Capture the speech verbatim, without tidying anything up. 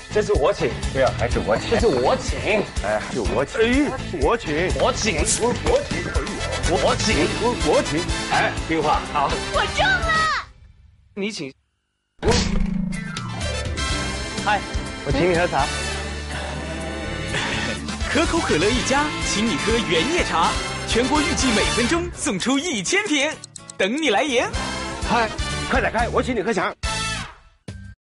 这是我请， 对啊，还是我请。 这是我请， 哎，就我请。哎，我请， 我请， 我我请， 我我请， 我我请。 哎，听话，好， 我中了。 你请。 我， 嗨，我请你喝茶。 可口可乐一家，请你喝原叶茶，全国预计每分钟送出一千瓶，等你来言。 嗨，快点开，我请你喝茶。